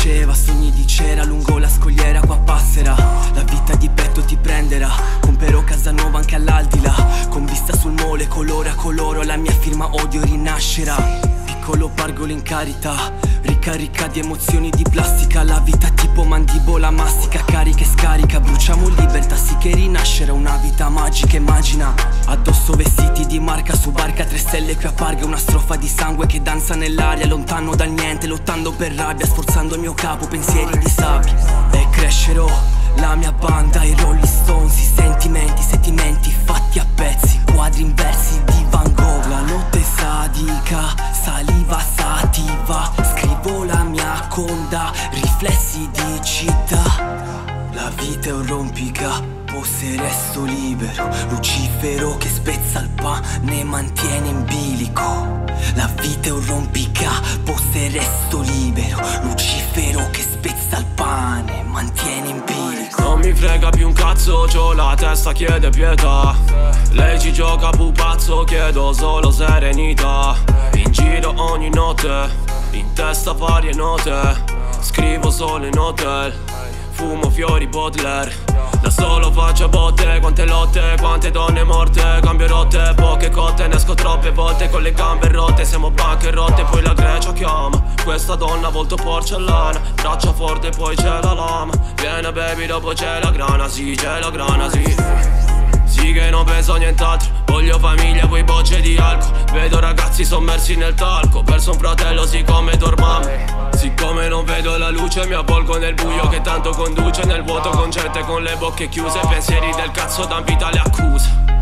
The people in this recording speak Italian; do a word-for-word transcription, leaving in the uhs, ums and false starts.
diceva, sogni di cera lungo la scogliera, qua passerà. La vita di petto ti prenderà, comprerò casa nuova anche all'aldilà, con vista sul mole, colore a coloro, la mia firma odio rinascerà. Piccolo pargolo in carità, ricca ricca di emozioni di plastica. La vita tipo mandibola mastica, carica e scarica. Bruciamo libertà, sì che rinascerà una vita magica. Immagina, addosso vestiti di marca, su barca tre stelle qui apparga una strofa di sangue che danza nell'aria, lontano dal niente, lottando per rabbia, sforzando il mio capo, pensieri di sabbia. E crescerò, la mia banda, i Rolling Stones, i sentimenti, sentimenti fatti a pezzi, quadri in versi di Van Gogh. La notte sadica, saliva sativa, scrivo la mia conda, riflessi di città. La vita è un rompicapo se resto libero, Lucifero che spezza il pane e mantiene in bilico. La vita è un rompicapo se resto libero, Lucifero che spezza il pane e mantiene in bilico. Non mi frega più un cazzo, c'ho la testa chiede pietà. Lei ci gioca pupazzo, chiedo solo serenità. In giro ogni notte, in testa varie note, scrivo solo in hotel, fumo fiori Baudelaire. Da solo faccio botte, quante lotte, quante donne morte. Cambio rotte, poche cotte, ne esco troppe volte con le gambe rotte. Siamo bancherotte, poi la Grecia chiama. Questa donna volto porcellana, braccia forte poi c'è la lama. Viene baby dopo c'è la grana, sì c'è la grana, sì. Sì che non penso a nient'altro, voglio famiglia poi bocce di alcol. Vedo ragazzi sommersi nel talco, perso un fratello siccome dormavo. Siccome non vedo la luce mi avvolgo nel buio che tanto conduce nel vuoto, con gente con le bocche chiuse, pensieri del cazzo dan vita alle accuse.